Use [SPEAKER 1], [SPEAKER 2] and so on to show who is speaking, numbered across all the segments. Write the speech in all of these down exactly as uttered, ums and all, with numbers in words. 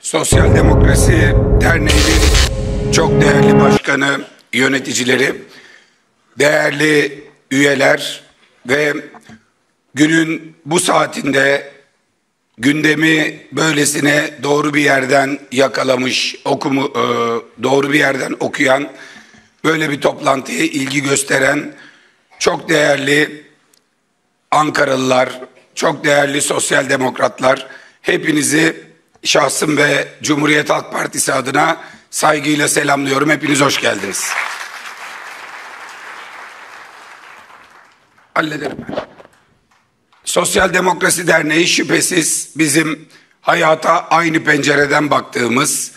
[SPEAKER 1] Sosyal Demokrasi Derneği'nin çok değerli başkanı, yöneticileri, değerli üyeler ve günün bu saatinde gündemi böylesine doğru bir yerden yakalamış, okumu, doğru bir yerden okuyan, böyle bir toplantıya ilgi gösteren çok değerli Ankaralılar, çok değerli sosyal demokratlar, hepinizi şahsım ve Cumhuriyet Halk Partisi adına saygıyla selamlıyorum. Hepiniz hoş geldiniz. Hallederim ben. Sosyal Demokrasi Derneği şüphesiz bizim hayata aynı pencereden baktığımız,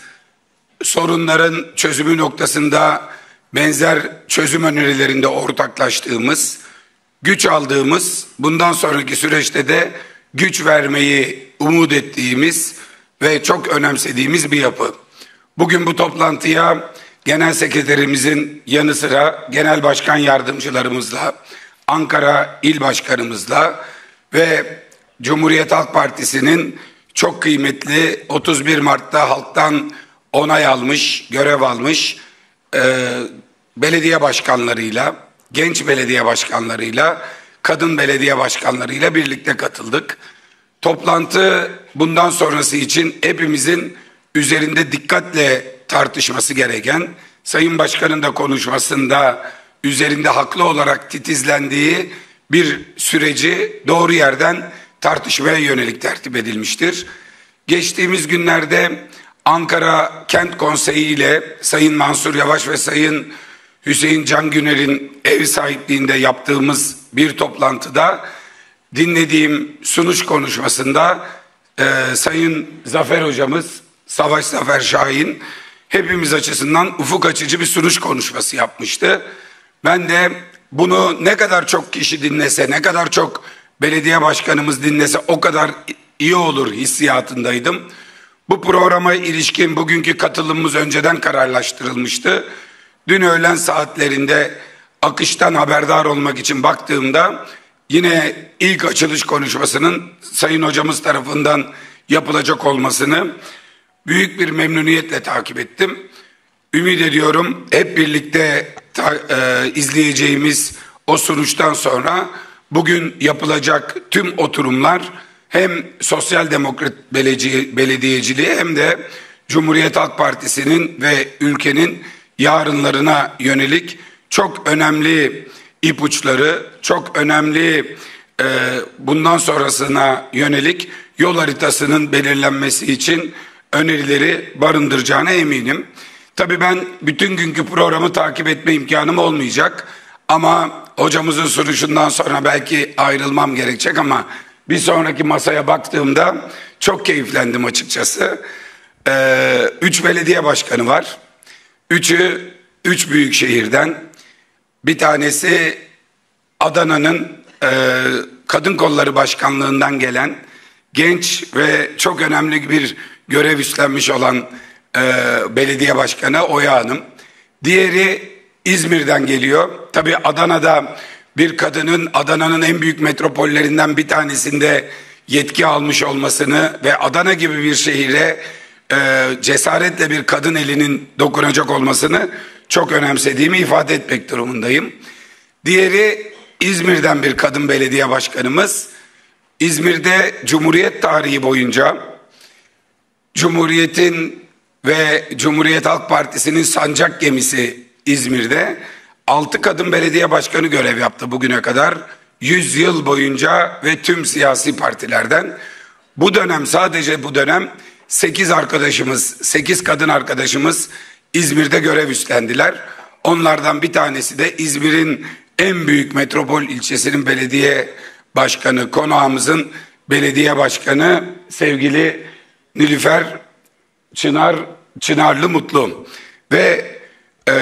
[SPEAKER 1] sorunların çözümü noktasında benzer çözüm önerilerinde ortaklaştığımız, güç aldığımız, bundan sonraki süreçte de güç vermeyi umut ettiğimiz ve çok önemsediğimiz bir yapı. Bugün bu toplantıya Genel Sekreterimizin yanı sıra Genel Başkan Yardımcılarımızla, Ankara İl Başkanımızla ve Cumhuriyet Halk Partisi'nin çok kıymetli otuz bir Mart'ta halktan onay almış, görev almış e, belediye başkanlarıyla, genç belediye başkanlarıyla, kadın belediye başkanlarıyla birlikte katıldık. Toplantı bundan sonrası için hepimizin üzerinde dikkatle tartışması gereken, Sayın Başkan'ın da konuşmasında üzerinde haklı olarak titizlendiği bir süreci doğru yerden tartışmaya yönelik tertip edilmiştir. Geçtiğimiz günlerde Ankara Kent Konseyi ile Sayın Mansur Yavaş ve Sayın Hüseyin Can Güner'in ev sahipliğinde yaptığımız bir toplantıda dinlediğim sunuş konuşmasında e, Sayın Zafer Hocamız, Savaş Zafer Şahin hepimiz açısından ufuk açıcı bir sunuş konuşması yapmıştı. Ben de bunu ne kadar çok kişi dinlese, ne kadar çok belediye başkanımız dinlese o kadar iyi olur hissiyatındaydım. Bu programa ilişkin bugünkü katılımımız önceden kararlaştırılmıştı. Dün öğlen saatlerinde akıştan haberdar olmak için baktığımda yine ilk açılış konuşmasının Sayın Hocamız tarafından yapılacak olmasını büyük bir memnuniyetle takip ettim. Ümit ediyorum hep birlikte ta, e, izleyeceğimiz o sonuçtan sonra bugün yapılacak tüm oturumlar hem Sosyal Demokrat Belediye, Belediyeciliği hem de Cumhuriyet Halk Partisi'nin ve ülkenin yarınlarına yönelik çok önemli ipuçları, çok önemli e, bundan sonrasına yönelik yol haritasının belirlenmesi için önerileri barındıracağına eminim. Tabii ben bütün günkü programı takip etme imkanım olmayacak ama hocamızın sunuşundan sonra belki ayrılmam gerekecek ama bir sonraki masaya baktığımda çok keyiflendim açıkçası. Ee, üç belediye başkanı var. Üçü üç büyük şehirden. Bir tanesi Adana'nın e, Kadın Kolları Başkanlığından gelen genç ve çok önemli bir görev üstlenmiş olan e, belediye başkanı Oya Hanım. Diğeri İzmir'den geliyor. Tabii Adana'da bir kadının Adana'nın en büyük metropollerinden bir tanesinde yetki almış olmasını ve Adana gibi bir şehire e, cesaretle bir kadın elinin dokunacak olmasını çok önemsediğimi ifade etmek durumundayım. Diğeri İzmir'den bir kadın belediye başkanımız. İzmir'de Cumhuriyet tarihi boyunca Cumhuriyet'in ve Cumhuriyet Halk Partisi'nin sancak gemisi İzmir'de altı kadın belediye başkanı görev yaptı bugüne kadar. yüz yıl boyunca ve tüm siyasi partilerden. Bu dönem, sadece bu dönem sekiz arkadaşımız, sekiz kadın arkadaşımız İzmir'de görev üstlendiler. Onlardan bir tanesi de İzmir'in en büyük metropol ilçesinin belediye başkanı, konağımızın belediye başkanı sevgili Nilüfer Çınar, Çınarlı Mutlu. Ve e,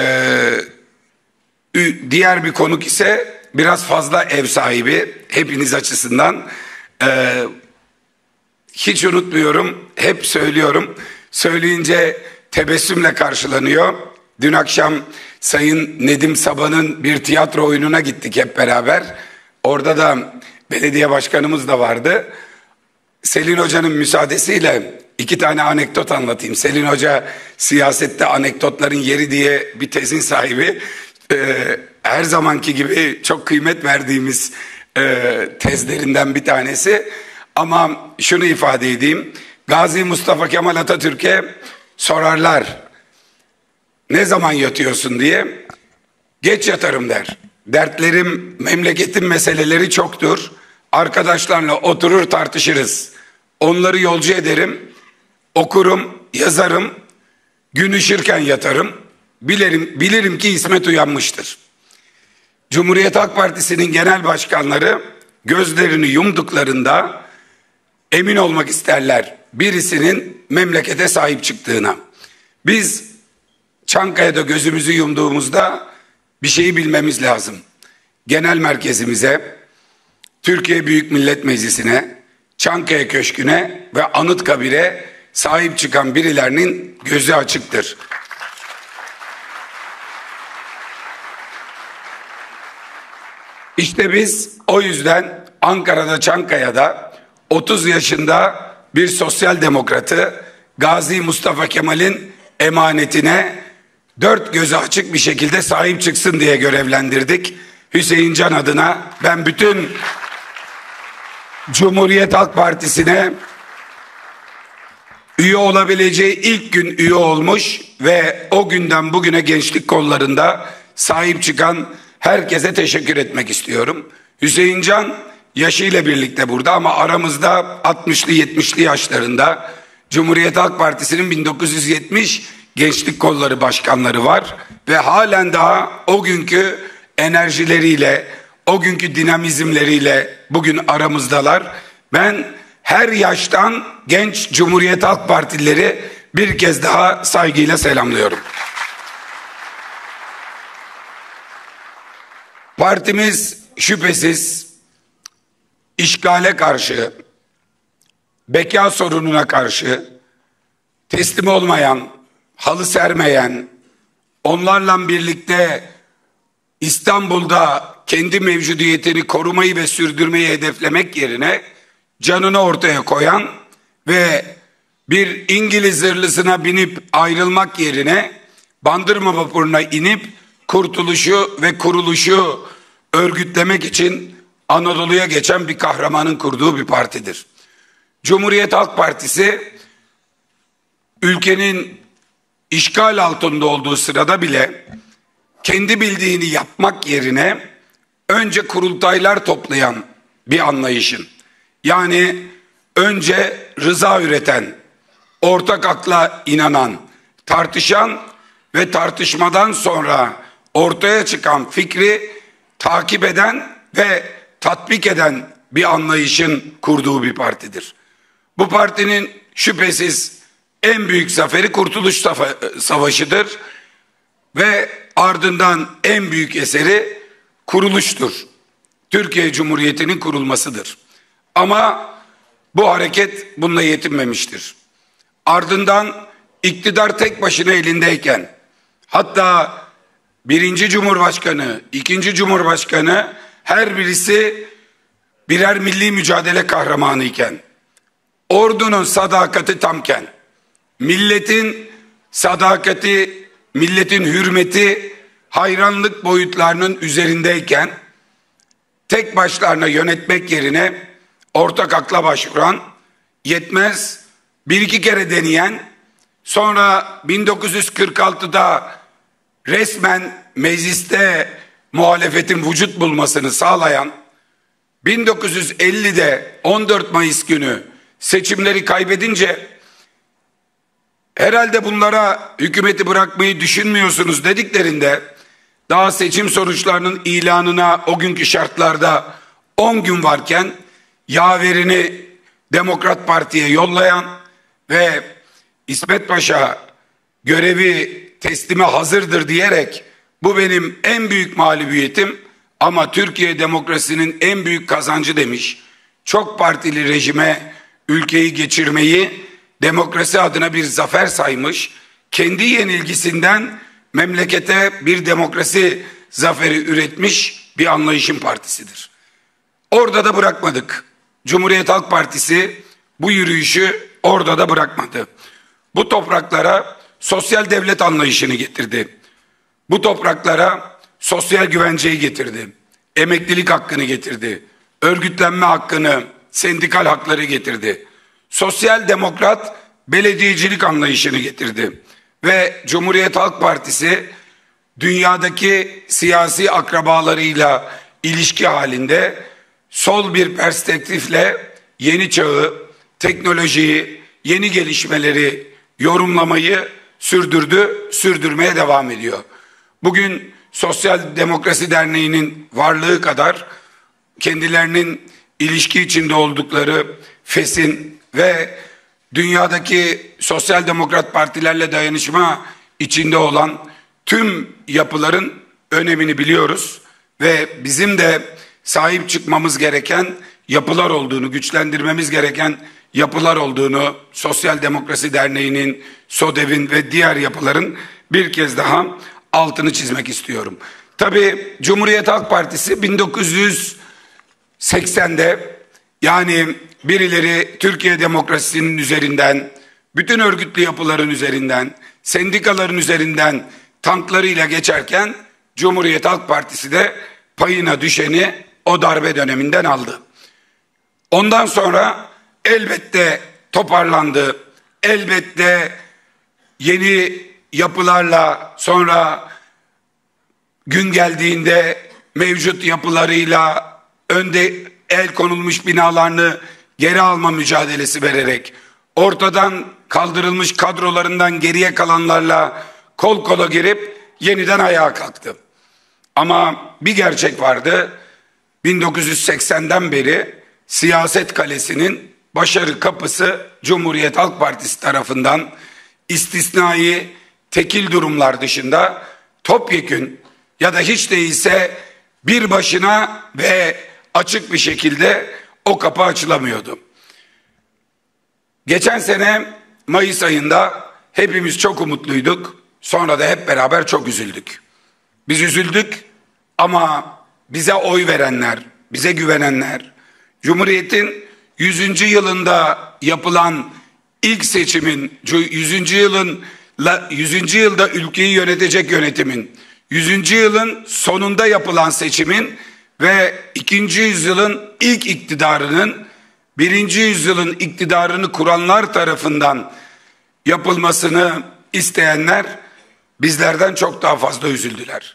[SPEAKER 1] diğer bir konuk ise biraz fazla ev sahibi hepiniz açısından. E, hiç unutmuyorum, hep söylüyorum. Söyleyince tebessümle karşılanıyor. Dün akşam Sayın Nedim Sabah'ın bir tiyatro oyununa gittik hep beraber. Orada da belediye başkanımız da vardı. Selin Hoca'nın müsaadesiyle iki tane anekdot anlatayım. Selin Hoca siyasette anekdotların yeri diye bir tezin sahibi. Ee, her zamanki gibi çok kıymet verdiğimiz e, tezlerinden bir tanesi. Ama şunu ifade edeyim. Gazi Mustafa Kemal Atatürk'e sorarlar, ne zaman yatıyorsun diye. Geç yatarım der. Dertlerim, memleketin meseleleri çoktur. Arkadaşlarla oturur tartışırız. Onları yolcu ederim. Okurum, yazarım. Gün ışırken yatarım. Bilirim, bilirim ki İsmet uyanmıştır. Cumhuriyet Halk Partisi'nin genel başkanları gözlerini yumduklarında emin olmak isterler birisinin memlekete sahip çıktığına. Biz Çankaya'da gözümüzü yumduğumuzda bir şeyi bilmemiz lazım. Genel merkezimize, Türkiye Büyük Millet Meclisi'ne, Çankaya Köşkü'ne ve Anıtkabir'e sahip çıkan birilerinin gözü açıktır. İşte biz o yüzden Ankara'da, Çankaya'da otuz yaşında bir sosyal demokratı Gazi Mustafa Kemal'in emanetine dört gözü açık bir şekilde sahip çıksın diye görevlendirdik. Hüseyin Can adına ben bütün Cumhuriyet Halk Partisi'ne üye olabileceği ilk gün üye olmuş ve o günden bugüne gençlik kollarında sahip çıkan herkese teşekkür etmek istiyorum. Hüseyin Can yaşıyla birlikte burada ama aramızda altmışlı yetmişli yaşlarında Cumhuriyet Halk Partisi'nin bin dokuz yüz yetmiş gençlik kolları başkanları var ve halen daha o günkü enerjileriyle, o günkü dinamizmleriyle bugün aramızdalar. Ben her yaştan genç Cumhuriyet Halk Partilileri bir kez daha saygıyla selamlıyorum. Partimiz şüphesiz işgale karşı, beka sorununa karşı teslim olmayan, halı sermeyen, onlarla birlikte İstanbul'da kendi mevcudiyetini korumayı ve sürdürmeyi hedeflemek yerine canını ortaya koyan ve bir İngiliz zırhlısına binip ayrılmak yerine Bandırma vapuruna inip kurtuluşu ve kuruluşu örgütlemek için Anadolu'ya geçen bir kahramanın kurduğu bir partidir. Cumhuriyet Halk Partisi ülkenin işgal altında olduğu sırada bile kendi bildiğini yapmak yerine önce kurultaylar toplayan bir anlayışın, yani önce rıza üreten, ortak akla inanan, tartışan ve tartışmadan sonra ortaya çıkan fikri takip eden ve tatbik eden bir anlayışın kurduğu bir partidir. Bu partinin şüphesiz en büyük zaferi Kurtuluş Savaşı'dır ve ardından en büyük eseri kuruluştur. Türkiye Cumhuriyeti'nin kurulmasıdır. Ama bu hareket bununla yetinmemiştir. Ardından iktidar tek başına elindeyken, hatta birinci Cumhurbaşkanı, ikinci Cumhurbaşkanı her birisi birer milli mücadele kahramanı iken, ordunun sadakati tamken, milletin sadakati, milletin hürmeti, hayranlık boyutlarının üzerindeyken, tek başlarına yönetmek yerine ortak akla başvuran, yetmez bir iki kere deneyen, sonra bin dokuz yüz kırk altıda resmen mecliste muhalefetin vücut bulmasını sağlayan, bin dokuz yüz ellide on dört Mayıs günü seçimleri kaybedince herhalde bunlara hükümeti bırakmayı düşünmüyorsunuz dediklerinde, daha seçim sonuçlarının ilanına o günkü şartlarda on gün varken yaverini Demokrat Parti'ye yollayan ve İsmet Paşa görevi teslime hazırdır diyerek bu benim en büyük mağlubiyetim ama Türkiye demokrasinin en büyük kazancı demiş, çok partili rejime ülkeyi geçirmeyi demokrasi adına bir zafer saymış, kendi yenilgisinden memlekete bir demokrasi zaferi üretmiş bir anlayışın partisidir. Orada da bırakmadık. Cumhuriyet Halk Partisi bu yürüyüşü orada da bırakmadı. Bu topraklara sosyal devlet anlayışını getirdi. Bu topraklara sosyal güvenceyi getirdi. Emeklilik hakkını getirdi. Örgütlenme hakkını, sendikal hakları getirdi. Sosyal demokrat belediyecilik anlayışını getirdi. Ve Cumhuriyet Halk Partisi dünyadaki siyasi akrabalarıyla ilişki halinde sol bir perspektifle yeni çağı, teknolojiyi, yeni gelişmeleri yorumlamayı sürdürdü, sürdürmeye devam ediyor. Bugün Sosyal Demokrasi Derneği'nin varlığı kadar kendilerinin ilişki içinde oldukları FES'in ve dünyadaki sosyal demokrat partilerle dayanışma içinde olan tüm yapıların önemini biliyoruz ve bizim de sahip çıkmamız gereken yapılar olduğunu, güçlendirmemiz gereken yapılar olduğunu Sosyal Demokrasi Derneği'nin, SODEV'in ve diğer yapıların bir kez daha altını çizmek istiyorum. Tabii Cumhuriyet Halk Partisi bin dokuz yüz seksende, yani birileri Türkiye demokrasisinin üzerinden, bütün örgütlü yapıların üzerinden, sendikaların üzerinden tanklarıyla geçerken Cumhuriyet Halk Partisi de payına düşeni o darbe döneminden aldı. Ondan sonra elbette toparlandı. Elbette yeni yapılarla, sonra gün geldiğinde mevcut yapılarıyla önde el konulmuş binalarını geri alma mücadelesi vererek, ortadan kaldırılmış kadrolarından geriye kalanlarla kol kola girip yeniden ayağa kalktı. Ama bir gerçek vardı. bin dokuz yüz seksenden beri siyaset kalesinin başarı kapısı Cumhuriyet Halk Partisi tarafından istisnai tekil durumlar dışında topyekün ya da hiç değilse bir başına ve açık bir şekilde o kapı açılamıyordu. Geçen sene Mayıs ayında hepimiz çok umutluyduk. Sonra da hep beraber çok üzüldük. Biz üzüldük ama bize oy verenler, bize güvenenler, Cumhuriyet'in yüzüncü yılında yapılan ilk seçimin, yüzüncü yılın yüzüncü yılda ülkeyi yönetecek yönetimin, yüzüncü yılın sonunda yapılan seçimin ve ikinci yüzyılın ilk iktidarının, birinci yüzyılın iktidarını kuranlar tarafından yapılmasını isteyenler bizlerden çok daha fazla üzüldüler.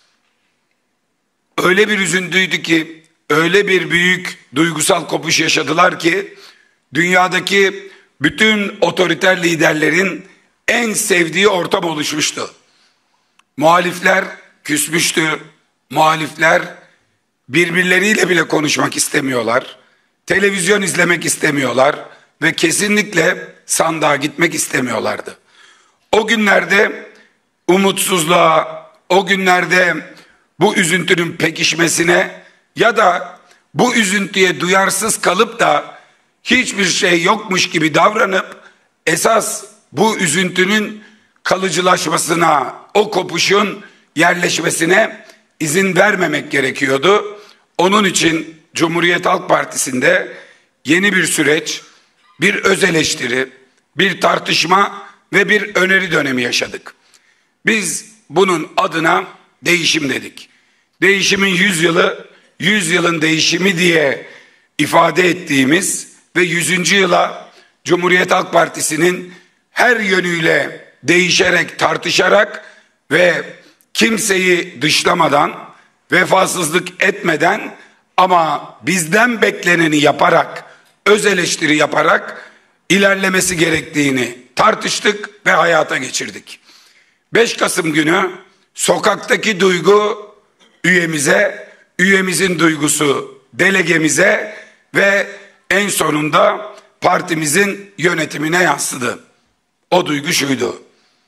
[SPEAKER 1] Öyle bir üzüntüydü ki, öyle bir büyük duygusal kopuş yaşadılar ki, dünyadaki bütün otoriter liderlerin en sevdiği ortam oluşmuştu. Muhalifler küsmüştü, muhalifler birbirleriyle bile konuşmak istemiyorlar, televizyon izlemek istemiyorlar ve kesinlikle sandığa gitmek istemiyorlardı. O günlerde umutsuzluğa, o günlerde bu üzüntünün pekişmesine ya da bu üzüntüye duyarsız kalıp da hiçbir şey yokmuş gibi davranıp esas bu üzüntünün kalıcılaşmasına, o kopuşun yerleşmesine izin vermemek gerekiyordu. Onun için Cumhuriyet Halk Partisi'nde yeni bir süreç, bir öz eleştiri, bir tartışma ve bir öneri dönemi yaşadık. Biz bunun adına değişim dedik. Değişimin yüz yılı, yüz yılın değişimi diye ifade ettiğimiz ve yüzüncü yıla Cumhuriyet Halk Partisi'nin her yönüyle değişerek, tartışarak ve kimseyi dışlamadan, vefasızlık etmeden ama bizden bekleneni yaparak, öz eleştiri yaparak ilerlemesi gerektiğini tartıştık ve hayata geçirdik. beş Kasım günü sokaktaki duygu üyemize, üyemizin duygusu delegemize ve en sonunda partimizin yönetimine yansıdı. O duygu şuydu: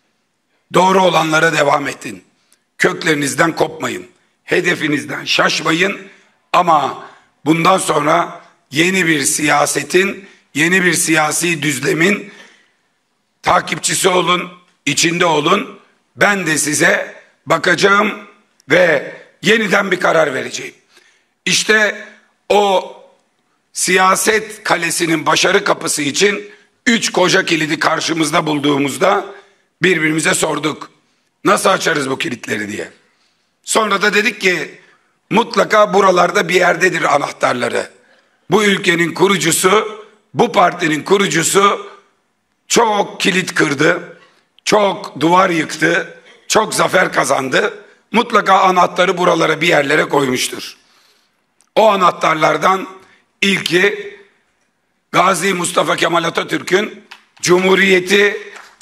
[SPEAKER 1] doğru olanlara devam edin, köklerinizden kopmayın, hedefinizden şaşmayın ama bundan sonra yeni bir siyasetin, yeni bir siyasi düzlemin takipçisi olun, içinde olun. Ben de size bakacağım ve yeniden bir karar vereceğim. İşte o siyaset kalesinin başarı kapısı için Üç koca kilidi karşımızda bulduğumuzda birbirimize sorduk. Nasıl açarız bu kilitleri diye. Sonra da dedik ki mutlaka buralarda bir yerdedir anahtarları. Bu ülkenin kurucusu, bu partinin kurucusu çok kilit kırdı, çok duvar yıktı, çok zafer kazandı. Mutlaka anahtarı buralara bir yerlere koymuştur. O anahtarlardan ilki Gazi Mustafa Kemal Atatürk'ün Cumhuriyeti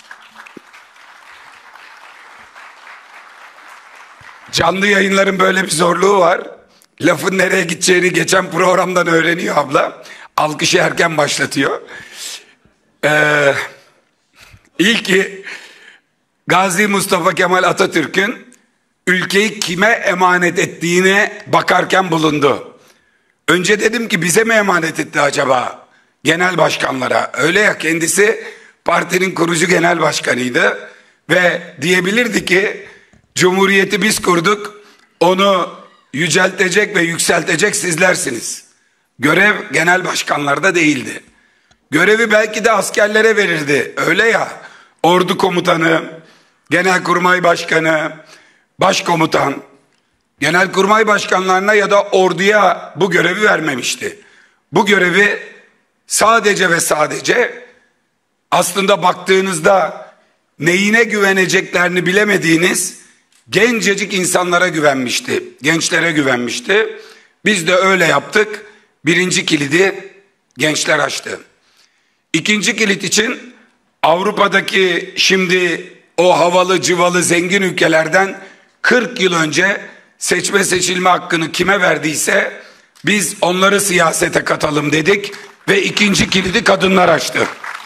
[SPEAKER 1] canlı yayınların böyle bir zorluğu var. Lafın nereye gideceğini geçen programdan öğreniyor abla. Alkışı erken başlatıyor. Ee, ilki Gazi Mustafa Kemal Atatürk'ün ülkeyi kime emanet ettiğine bakarken bulundu. Önce dedim ki bize mi emanet etti acaba? Genel başkanlara. Öyle ya, kendisi partinin kurucu genel başkanıydı. Ve diyebilirdi ki Cumhuriyeti biz kurduk, onu yüceltecek ve yükseltecek sizlersiniz. Görev genel başkanlarda değildi. Görevi belki de askerlere verirdi. Öyle ya, ordu komutanı, genelkurmay başkanı, başkomutan, genelkurmay başkanlarına ya da orduya bu görevi vermemişti. Bu görevi sadece ve sadece aslında baktığınızda neyine güveneceklerini bilemediğiniz gencecik insanlara güvenmişti. Gençlere güvenmişti. Biz de öyle yaptık. Birinci kilidi gençler açtı. İkinci kilit için Avrupa'daki şimdi o havalı cıvalı zengin ülkelerden kırk yıl önce seçme seçilme hakkını kime verdiyse biz onları siyasete katalım dedik ve ikinci kilidi kadınlar açtı.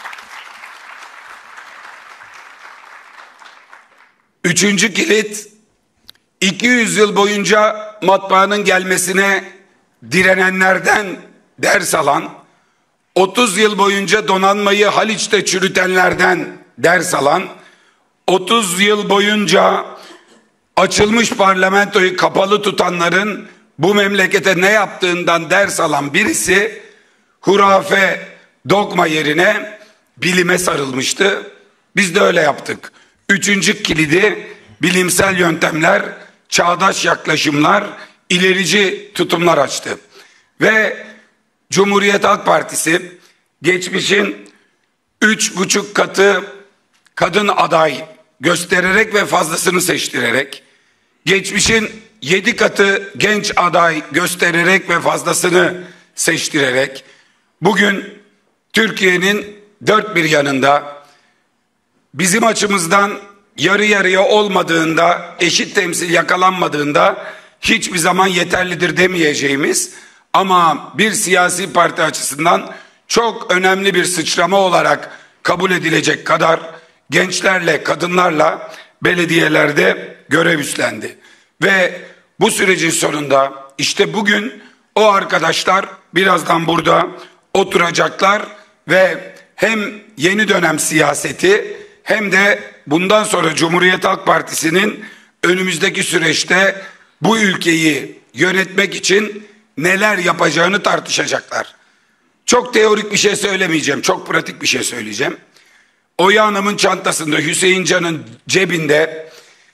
[SPEAKER 1] Üçüncü kilit, iki yüz yıl boyunca matbaanın gelmesine direnenlerden ders alan, otuz yıl boyunca donanmayı Haliç'te çürütenlerden ders alan, otuz yıl boyunca açılmış parlamentoyu kapalı tutanların bu memlekete ne yaptığından ders alan birisi hurafe, dogma yerine bilime sarılmıştı. Biz de öyle yaptık. Üçüncü kilidi bilimsel yöntemler, çağdaş yaklaşımlar, ilerici tutumlar açtı. Ve Cumhuriyet Halk Partisi geçmişin üç buçuk katı kadın aday göstererek ve fazlasını seçtirerek, geçmişin yedi katı genç aday göstererek ve fazlasını seçtirerek, bugün Türkiye'nin dört bir yanında bizim açımızdan yarı yarıya olmadığında, eşit temsil yakalanmadığında hiçbir zaman yeterlidir demeyeceğimiz ama bir siyasi parti açısından çok önemli bir sıçrama olarak kabul edilecek kadar gençlerle, kadınlarla belediyelerde görev üstlendi. Ve bu sürecin sonunda işte bugün o arkadaşlar birazdan burada oturacaklar ve hem yeni dönem siyaseti hem de bundan sonra Cumhuriyet Halk Partisi'nin önümüzdeki süreçte bu ülkeyi yönetmek için neler yapacağını tartışacaklar. Çok teorik bir şey söylemeyeceğim, çok pratik bir şey söyleyeceğim. Oya Hanım'ın çantasında, Hüseyin Can'ın cebinde,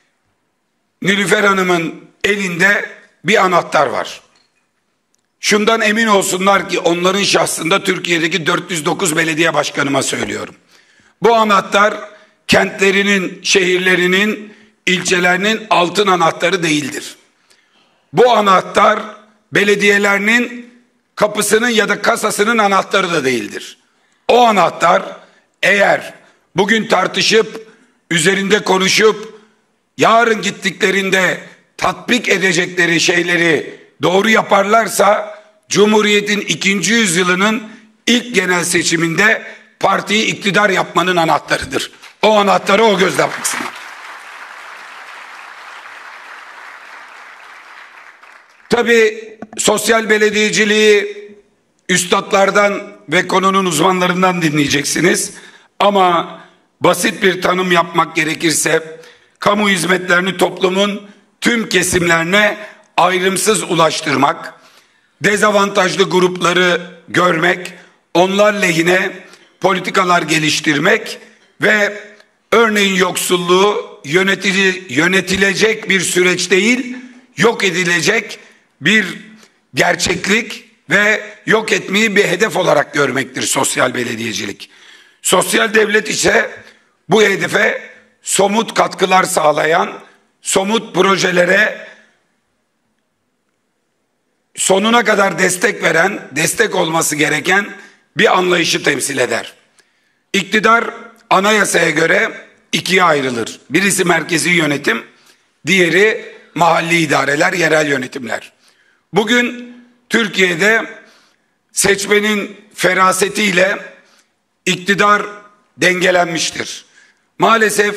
[SPEAKER 1] Nilüfer Hanım'ın elinde bir anahtar var. Şundan emin olsunlar ki onların şahsında Türkiye'deki dört yüz dokuz belediye başkanıma söylüyorum. Bu anahtar kentlerinin, şehirlerinin, ilçelerinin altın anahtarı değildir. Bu anahtar belediyelerinin kapısının ya da kasasının anahtarı da değildir. O anahtar eğer bugün tartışıp, üzerinde konuşup, yarın gittiklerinde tatbik edecekleri şeyleri doğru yaparlarsa, Cumhuriyet'in ikinci yüzyılının ilk genel seçiminde partiyi iktidar yapmanın anahtarıdır. O anahtarı o gözle baksınlar. Tabii sosyal belediyeciliği üstadlardan ve konunun uzmanlarından dinleyeceksiniz. Ama basit bir tanım yapmak gerekirse, kamu hizmetlerini toplumun tüm kesimlerine ayrımsız ulaştırmak, dezavantajlı grupları görmek, onlar lehine politikalar geliştirmek ve örneğin yoksulluğu yönetili, yönetilecek bir süreç değil, yok edilecek bir gerçeklik ve yok etmeyi bir hedef olarak görmektir sosyal belediyecilik. Sosyal devlet ise bu hedefe somut katkılar sağlayan, somut projelere sonuna kadar destek veren, destek olması gereken bir anlayışı temsil eder. İktidar anayasaya göre ikiye ayrılır. Birisi merkezi yönetim, diğeri mahalli idareler, yerel yönetimler. Bugün Türkiye'de seçmenin ferasetiyle iktidar dengelenmiştir. Maalesef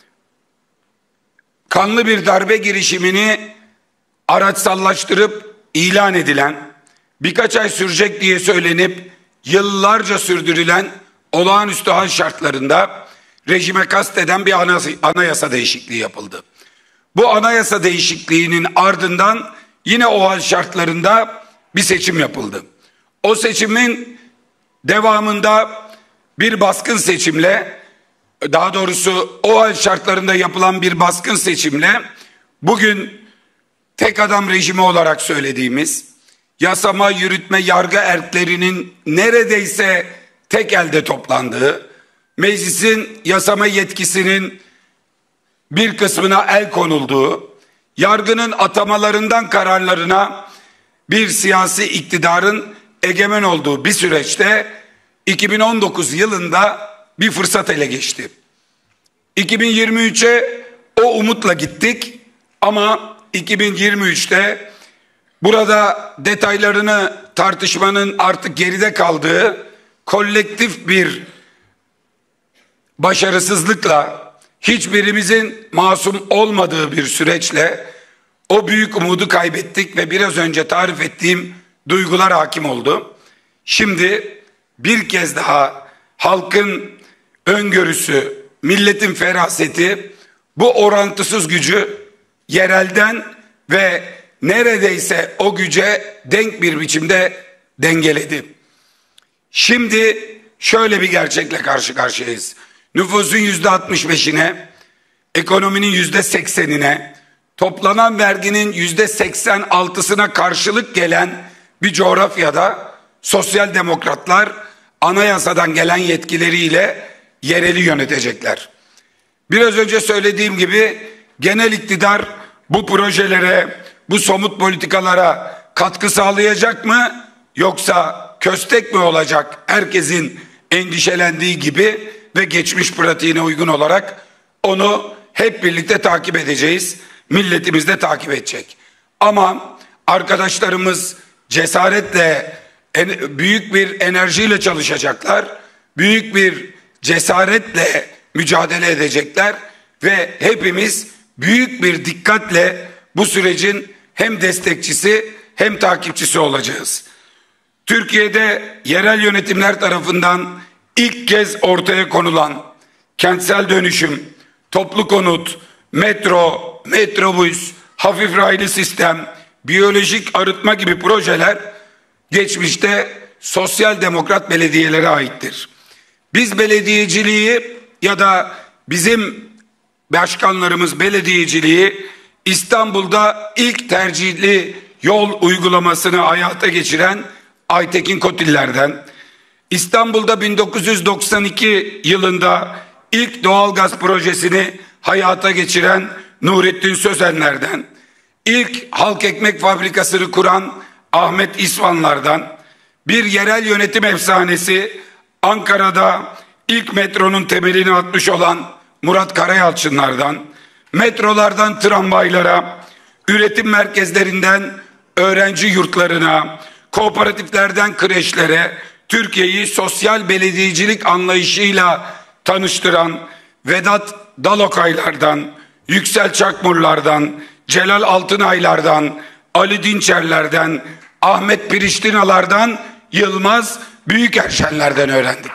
[SPEAKER 1] kanlı bir darbe girişimini araçsallaştırıp ilan edilen, birkaç ay sürecek diye söylenip yıllarca sürdürülen olağanüstü hal şartlarında rejime kasteden bir anayasa değişikliği yapıldı. Bu anayasa değişikliğinin ardından yine o hal şartlarında bir seçim yapıldı. O seçimin devamında bir baskın seçimle, daha doğrusu o hal şartlarında yapılan bir baskın seçimle bugün tek adam rejimi olarak söylediğimiz yasama, yürütme, yargı erklerinin neredeyse tek elde toplandığı, meclisin yasama yetkisinin bir kısmına el konulduğu, yargının atamalarından kararlarına bir siyasi iktidarın egemen olduğu bir süreçte iki bin on dokuz yılında bir fırsat ele geçti. iki bin yirmi üçe o umutla gittik ama iki bin yirmi üçte burada detaylarını tartışmanın artık geride kaldığı kolektif bir başarısızlıkla, hiçbirimizin masum olmadığı bir süreçle o büyük umudu kaybettik ve biraz önce tarif ettiğim duygular hakim oldu. Şimdi bir kez daha halkın öngörüsü, milletin feraseti bu orantısız gücü yerelden ve neredeyse o güce denk bir biçimde dengeledi. Şimdi şöyle bir gerçekle karşı karşıyayız. Nüfusun yüzde altmış beşine, ekonominin yüzde seksenine, toplanan verginin yüzde seksen altısına karşılık gelen bir coğrafyada sosyal demokratlar anayasadan gelen yetkileriyle yereli yönetecekler. Biraz önce söylediğim gibi genel iktidar bu projelere, bu somut politikalara katkı sağlayacak mı, yoksa köstek mi olacak herkesin endişelendiği gibi ve geçmiş pratiğine uygun olarak, onu hep birlikte takip edeceğiz. Milletimiz de takip edecek. Ama arkadaşlarımız cesaretle, büyük bir enerjiyle çalışacaklar. Büyük bir cesaretle mücadele edecekler ve hepimiz büyük bir dikkatle bu sürecin hem destekçisi hem takipçisi olacağız. Türkiye'de yerel yönetimler tarafından ilk kez ortaya konulan kentsel dönüşüm, toplu konut, metro, metrobüs, hafif raylı sistem, biyolojik arıtma gibi projeler geçmişte sosyal demokrat belediyelere aittir. Biz belediyeciliği ya da bizim başkanlarımız belediyeciliği İstanbul'da ilk tercihli yol uygulamasını hayata geçiren Aytekin Kotiller'den, İstanbul'da bin dokuz yüz doksan iki yılında ilk doğalgaz projesini hayata geçiren Nurettin Sözenler'den, ilk halk ekmek fabrikasını kuran Ahmet İsvanlar'dan, bir yerel yönetim efsanesi Ankara'da ilk metronun temelini atmış olan Murat Karayalçınlar'dan, metrolardan tramvaylara, üretim merkezlerinden öğrenci yurtlarına, kooperatiflerden kreşlere, Türkiye'yi sosyal belediyecilik anlayışıyla tanıştıran Vedat Dalokaylar'dan, Yüksel Çakmurlar'dan, Celal Altınaylar'dan, Ali Dinçerler'den, Ahmet Priştinalar'dan, Yılmaz Büyükerşenler'den öğrendik.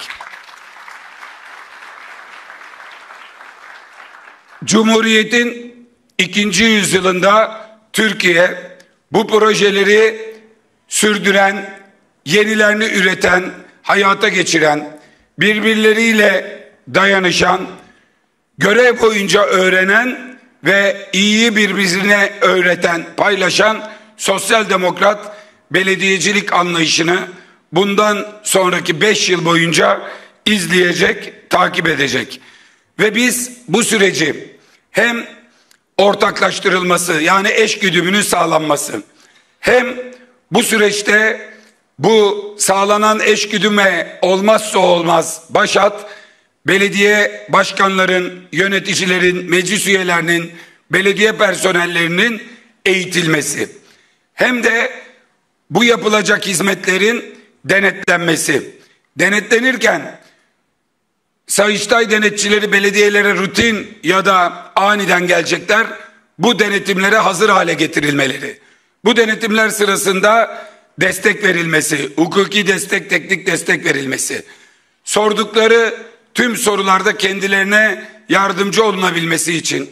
[SPEAKER 1] Cumhuriyet'in ikinci yüzyılında Türkiye bu projeleri sürdüren, yenilerini üreten, hayata geçiren, birbirleriyle dayanışan, görev boyunca öğrenen ve iyiyi birbirine öğreten, paylaşan sosyal demokrat belediyecilik anlayışını bundan sonraki beş yıl boyunca izleyecek, takip edecek. Ve biz bu süreci hem ortaklaştırılması, yani eş güdümünün sağlanması, hem bu süreçte bu sağlanan eş güdüme olmazsa olmaz başat, belediye başkanların, yöneticilerin, meclis üyelerinin, belediye personellerinin eğitilmesi, hem de bu yapılacak hizmetlerin denetlenmesi. Denetlenirken Sayıştay denetçileri belediyelere rutin ya da aniden gelecekler. Bu denetimlere hazır hale getirilmeleri. Bu denetimler sırasında destek verilmesi, hukuki destek, teknik destek verilmesi. Sordukları tüm sorularda kendilerine yardımcı olunabilmesi için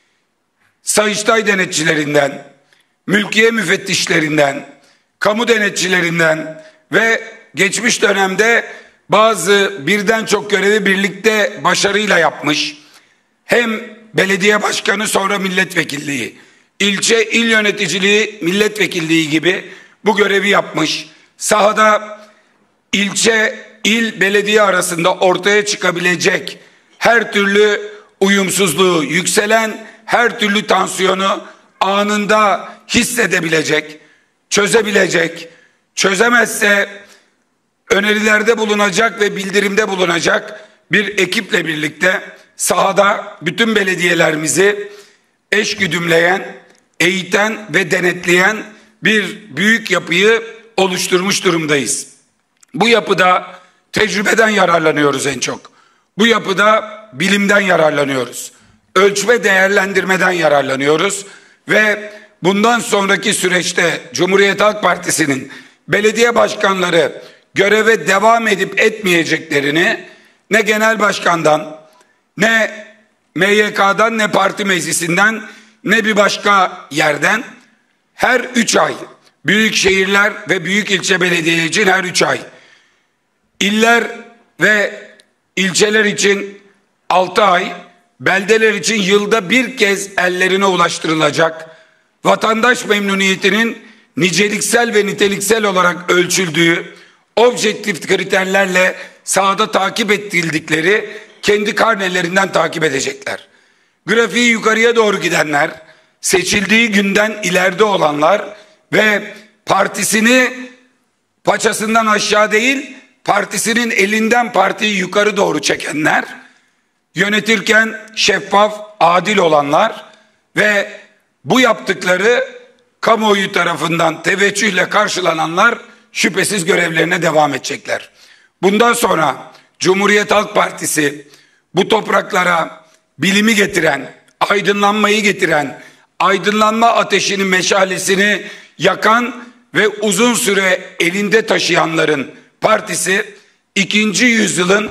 [SPEAKER 1] Sayıştay denetçilerinden, mülkiye müfettişlerinden, kamu denetçilerinden ve geçmiş dönemde bazı birden çok görevi birlikte başarıyla yapmış, hem belediye başkanı sonra milletvekilliği, ilçe il yöneticiliği, milletvekilliği gibi bu görevi yapmış, sahada ilçe il belediye arasında ortaya çıkabilecek her türlü uyumsuzluğu, yükselen her türlü tansiyonu anında hissedebilecek, çözebilecek, çözemezse önerilerde bulunacak ve bildirimde bulunacak bir ekiple birlikte sahada bütün belediyelerimizi eşgüdümleyen, eğiten ve denetleyen bir büyük yapıyı oluşturmuş durumdayız. Bu yapıda tecrübeden yararlanıyoruz en çok. Bu yapıda bilimden yararlanıyoruz. Ölçme değerlendirmeden yararlanıyoruz ve bundan sonraki süreçte Cumhuriyet Halk Partisi'nin belediye başkanları göreve devam edip etmeyeceklerini ne genel başkandan, ne M Y K'dan, ne parti meclisinden, ne bir başka yerden her üç ay, büyük şehirler ve büyük ilçe belediyeleri için her üç ay, iller ve ilçeler için altı ay, beldeler için yılda bir kez ellerine ulaştırılacak, vatandaş memnuniyetinin niceliksel ve niteliksel olarak ölçüldüğü, objektif kriterlerle sahada takip edildikleri kendi karnelerinden takip edecekler. Grafiği yukarıya doğru gidenler, seçildiği günden ileride olanlar ve partisini paçasından aşağı değil, partisinin elinden partiyi yukarı doğru çekenler, yönetirken şeffaf, adil olanlar ve bu yaptıkları kamuoyu tarafından teveccühle karşılananlar şüphesiz görevlerine devam edecekler. Bundan sonra Cumhuriyet Halk Partisi bu topraklara bilimi getiren, aydınlanmayı getiren, aydınlanma ateşinin meşalesini yakan ve uzun süre elinde taşıyanların partisi, ikinci yüzyılın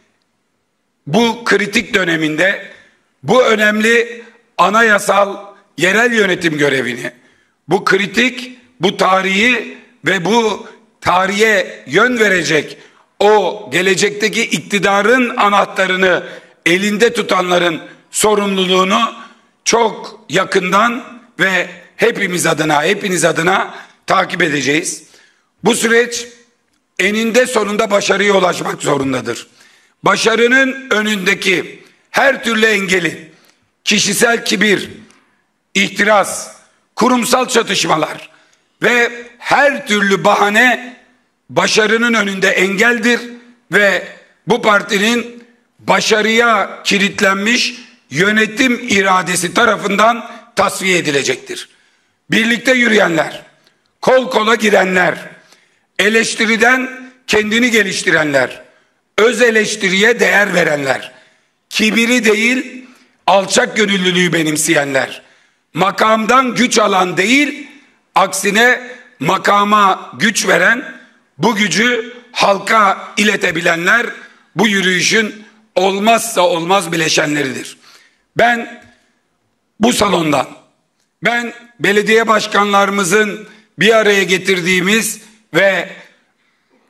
[SPEAKER 1] bu kritik döneminde bu önemli anayasal yerel yönetim görevini, bu kritik, bu tarihi ve bu tarihe yön verecek o gelecekteki iktidarın anahtarını elinde tutanların sorumluluğunu çok yakından ve hepimiz adına, hepiniz adına takip edeceğiz. Bu süreç eninde sonunda başarıya ulaşmak zorundadır. Başarının önündeki her türlü engeli, kişisel kibir, ihtiras, kurumsal çatışmalar ve her türlü bahane başarının önünde engeldir ve bu partinin başarıya kilitlenmiş yönetim iradesi tarafından tasfiye edilecektir. Birlikte yürüyenler, kol kola girenler, eleştiriden kendini geliştirenler, öz eleştiriye değer verenler, kibiri değil alçak gönüllülüğü benimseyenler, makamdan güç alan değil, aksine makama güç veren, bu gücü halka iletebilenler bu yürüyüşün olmazsa olmaz bileşenleridir. Ben bu salondan, ben belediye başkanlarımızın bir araya getirdiğimiz ve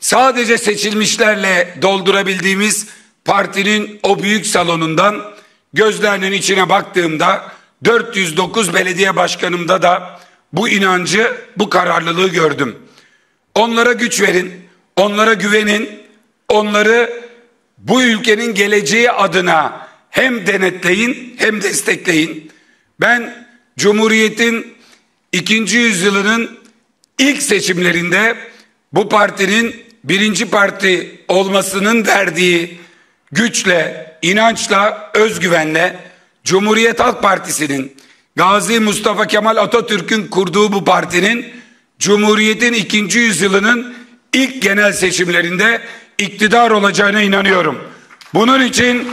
[SPEAKER 1] sadece seçilmişlerle doldurabildiğimiz partinin o büyük salonundan gözlerinin içine baktığımda dört yüz dokuz belediye başkanımda da bu inancı, bu kararlılığı gördüm. Onlara güç verin, onlara güvenin, onları bu ülkenin geleceği adına hem denetleyin hem destekleyin. Ben Cumhuriyet'in ikinci yüzyılının ilk seçimlerinde bu partinin birinci parti olmasının verdiği güçle, inançla, özgüvenle Cumhuriyet Halk Partisi'nin, Gazi Mustafa Kemal Atatürk'ün kurduğu bu partinin Cumhuriyet'in ikinci yüzyılının ilk genel seçimlerinde iktidar olacağına inanıyorum. Bunun için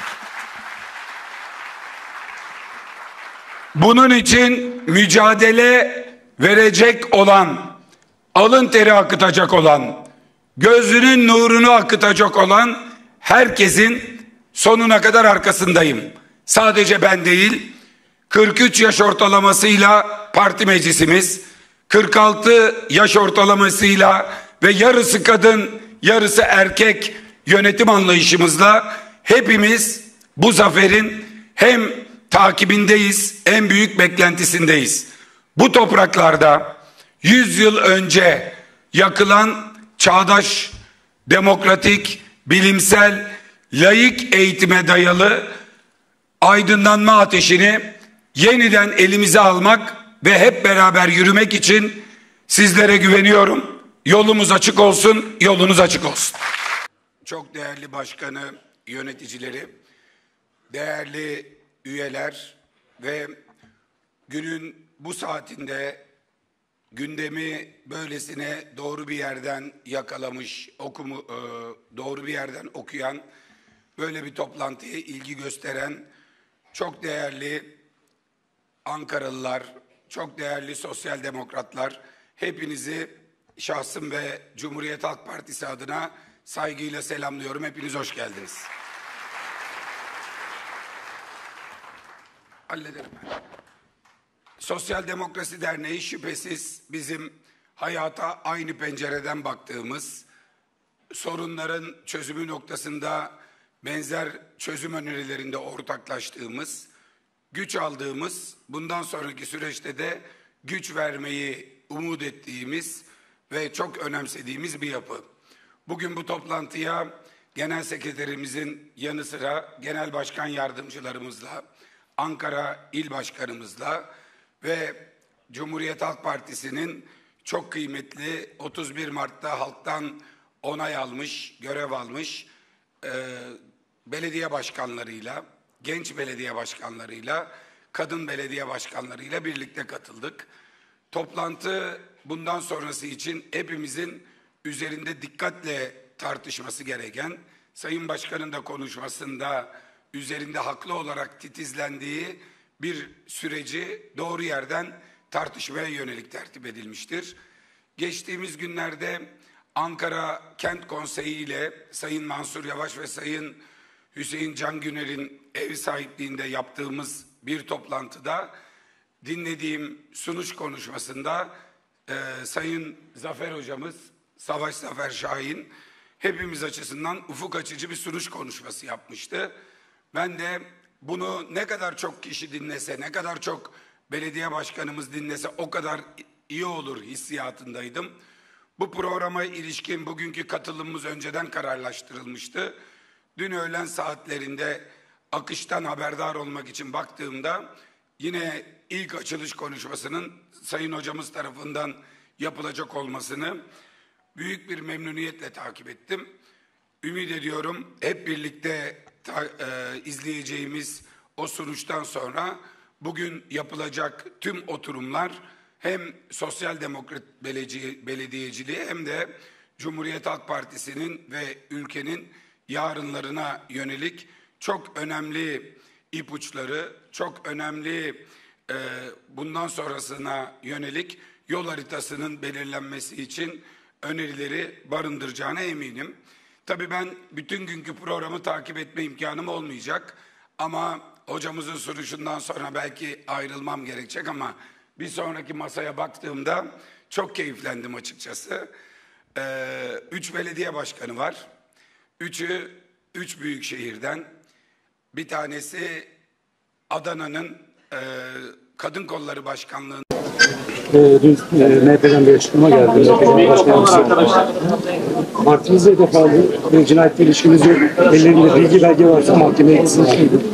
[SPEAKER 1] bunun için mücadele verecek olan, alın teri akıtacak olan, gözünün nurunu akıtacak olan herkesin sonuna kadar arkasındayım. Sadece ben değil, kırk üç yaş ortalamasıyla parti meclisimiz, kırk altı yaş ortalamasıyla ve yarısı kadın, yarısı erkek yönetim anlayışımızla hepimiz bu zaferin hem takibindeyiz, en büyük beklentisindeyiz. Bu topraklarda yüz yıl önce yakılan çağdaş, demokratik, bilimsel, laik eğitime dayalı aydınlanma ateşini yeniden elimize almak ve hep beraber yürümek için sizlere güveniyorum. Yolumuz açık olsun, yolunuz açık olsun. Çok değerli başkanı, yöneticileri, değerli üyeler ve günün bu saatinde gündemi böylesine doğru bir yerden yakalamış, okumu, doğru bir yerden okuyan, böyle bir toplantıya ilgi gösteren çok değerli Ankaralılar, çok değerli sosyal demokratlar, hepinizi şahsım ve Cumhuriyet Halk Partisi adına saygıyla selamlıyorum. Hepiniz hoş geldiniz. Hallederim ben. Sosyal Demokrasi Derneği şüphesiz bizim hayata aynı pencereden baktığımız, sorunların çözümü noktasında benzer çözüm önerilerinde ortaklaştığımız, güç aldığımız, bundan sonraki süreçte de güç vermeyi umut ettiğimiz ve çok önemsediğimiz bir yapı. Bugün bu toplantıya Genel Sekreterimizin yanı sıra Genel Başkan Yardımcılarımızla, Ankara İl Başkanımızla ve Cumhuriyet Halk Partisi'nin çok kıymetli otuz bir Mart'ta halktan onay almış, görev almış e, belediye başkanlarıyla, genç belediye başkanlarıyla, kadın belediye başkanlarıyla birlikte katıldık. Toplantı bundan sonrası için hepimizin üzerinde dikkatle tartışması gereken, Sayın Başkan'ın da konuşmasında üzerinde haklı olarak titizlendiği bir süreci doğru yerden tartışmaya yönelik tertip edilmiştir. Geçtiğimiz günlerde Ankara Kent Konseyi ile Sayın Mansur Yavaş ve Sayın Hüseyin Can Güner'in ev sahipliğinde yaptığımız bir toplantıda dinlediğim sunuş konuşmasında e, Sayın Zafer Hocamız, Savaş Zafer Şahin hepimiz açısından ufuk açıcı bir sunuş konuşması yapmıştı. Ben de bunu ne kadar çok kişi dinlese, ne kadar çok belediye başkanımız dinlese o kadar iyi olur hissiyatındaydım. Bu programa ilişkin bugünkü katılımımız önceden kararlaştırılmıştı. Dün öğlen saatlerinde akıştan haberdar olmak için baktığımda yine ilk açılış konuşmasının Sayın Hocamız tarafından yapılacak olmasını büyük bir memnuniyetle takip ettim. Ümit ediyorum hep birlikte ta, e, izleyeceğimiz o sonuçtan sonra bugün yapılacak tüm oturumlar hem Sosyal Demokrat Belediye, Belediyeciliği hem de Cumhuriyet Halk Partisi'nin ve ülkenin yarınlarına yönelik çok önemli ipuçları, çok önemli e, bundan sonrasına yönelik yol haritasının belirlenmesi için önerileri barındıracağına eminim. Tabii ben bütün günkü programı takip etme imkanım olmayacak ama hocamızın sunuşundan sonra belki ayrılmam gerekecek ama bir sonraki masaya baktığımda çok keyiflendim açıkçası. Ee, üç belediye başkanı var. Üçü üç büyük şehirden. Bir tanesi Adana'nın e, Kadın Kolları Başkanlığı'nın.
[SPEAKER 2] E, dün e, M H P'den bir açıklama geldi. M H P'nin başkanlığı. Partinizle hedef aldı. Bir cinayetle ilişkiniz yok. Ellerinde bilgi belge varsa mahkemeye gitsin.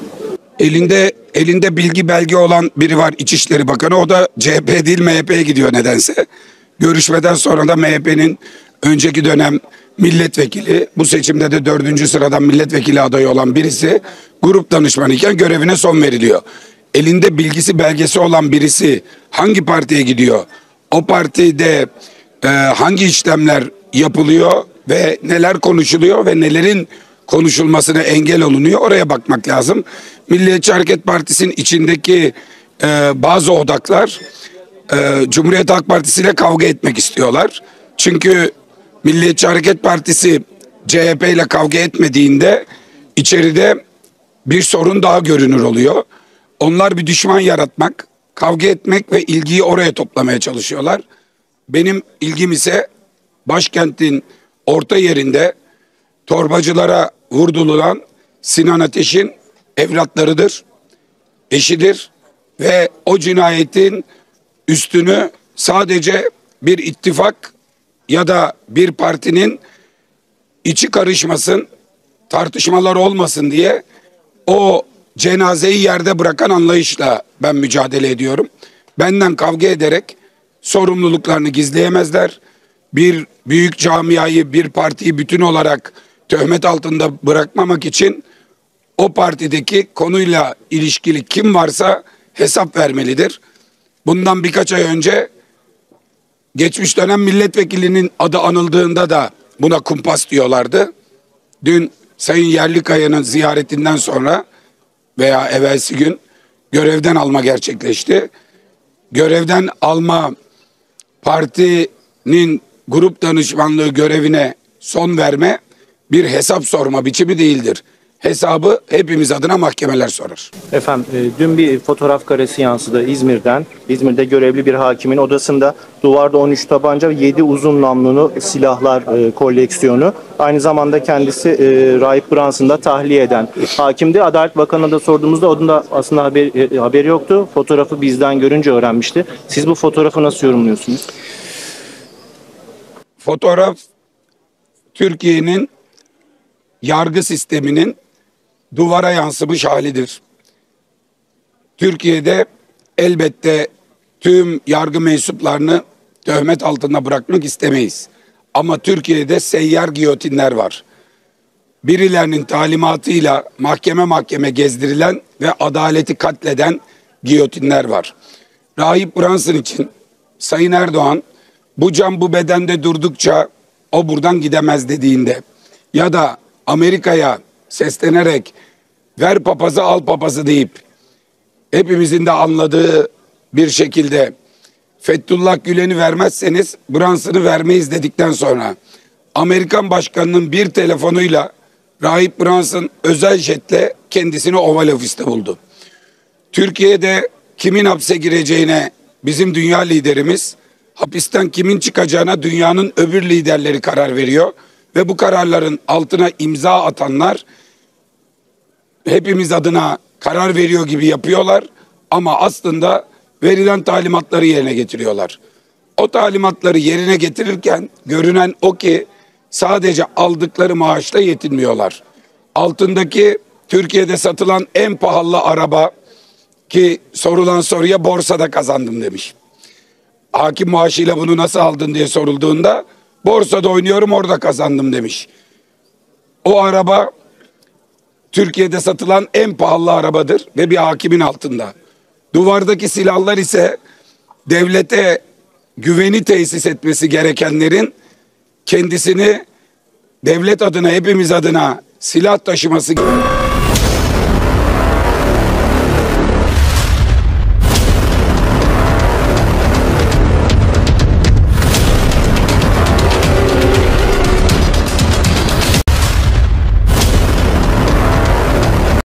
[SPEAKER 1] Elinde elinde bilgi belge olan biri var, İçişleri Bakanı. O da C H P değil M H P'ye gidiyor nedense. Görüşmeden sonra da M H P'nin önceki dönem milletvekili, bu seçimde de dördüncü sıradan milletvekili adayı olan birisi grup danışmanı iken görevine son veriliyor. Elinde bilgisi belgesi olan birisi hangi partiye gidiyor? O partide e, hangi işlemler yapılıyor ve neler konuşuluyor ve nelerin konuşulmasına engel olunuyor? Oraya bakmak lazım. Milliyetçi Hareket Partisi'nin içindeki e, bazı odaklar e, Cumhuriyet Halk Partisi ile kavga etmek istiyorlar. Çünkü Milliyetçi Hareket Partisi C H P ile kavga etmediğinde içeride bir sorun daha görünür oluyor. Onlar bir düşman yaratmak, kavga etmek ve ilgiyi oraya toplamaya çalışıyorlar. Benim ilgim ise başkentin orta yerinde torbacılara vurdurulan Sinan Ateş'in evlatlarıdır, eşidir ve o cinayetin üstünü sadece bir ittifak ya da bir partinin içi karışmasın, tartışmalar olmasın diye o cenazeyi yerde bırakan anlayışla ben mücadele ediyorum. Benden kavga ederek sorumluluklarını gizleyemezler. Bir büyük camiayı, bir partiyi bütün olarak töhmet altında bırakmamak için o partideki konuyla ilişkili kim varsa hesap vermelidir. Bundan birkaç ay önce geçmiş dönem milletvekilinin adı anıldığında da buna kumpas diyorlardı. Dün Sayın Yerlikaya'nın ziyaretinden sonra veya evvelsi gün görevden alma gerçekleşti. Görevden alma partinin grup danışmanlığı görevine son verme bir hesap sorma biçimi değildir. Hesabı hepimiz adına mahkemeler sorar.
[SPEAKER 3] Efendim e, dün bir fotoğraf karesi yansıdı İzmir'den. İzmir'de görevli bir hakimin odasında duvarda on üç tabanca ve yedi uzun namlulu silahlar e, koleksiyonu. Aynı zamanda kendisi e, Rahip Branson'ı da tahliye eden hakimdi. Adalet Bakanı'na da sorduğumuzda onun da aslında haber, e, haberi yoktu. Fotoğrafı bizden görünce öğrenmişti. Siz bu fotoğrafı nasıl yorumluyorsunuz?
[SPEAKER 1] Fotoğraf Türkiye'nin yargı sisteminin duvara yansımış halidir. Türkiye'de elbette tüm yargı mensuplarını töhmet altında bırakmak istemeyiz. Ama Türkiye'de seyyar giyotinler var. Birilerinin talimatıyla mahkeme mahkeme gezdirilen ve adaleti katleden giyotinler var. Rahip Brunson için Sayın Erdoğan bu can bu bedende durdukça o buradan gidemez dediğinde ya da Amerika'ya seslenerek ver papazı al papazı deyip hepimizin de anladığı bir şekilde Fethullah Gülen'i vermezseniz Brunson'ı vermeyiz dedikten sonra Amerikan başkanının bir telefonuyla Rahip Brunson özel jetle kendisini Oval Ofis'te buldu. Türkiye'de kimin hapse gireceğine bizim dünya liderimiz, hapisten kimin çıkacağına dünyanın öbür liderleri karar veriyor. Ve bu kararların altına imza atanlar hepimiz adına karar veriyor gibi yapıyorlar ama aslında verilen talimatları yerine getiriyorlar. O talimatları yerine getirirken görünen o ki sadece aldıkları maaşla yetinmiyorlar. Altındaki Türkiye'de satılan en pahalı araba ki sorulan soruya borsada kazandım demiş. Hakim maaşıyla bunu nasıl aldın diye sorulduğunda borsada oynuyorum orada kazandım demiş. O araba Türkiye'de satılan en pahalı arabadır ve bir hakimin altında. Duvardaki silahlar ise devlete güveni tesis etmesi gerekenlerin kendisini devlet adına hepimiz adına silah taşıması gibi.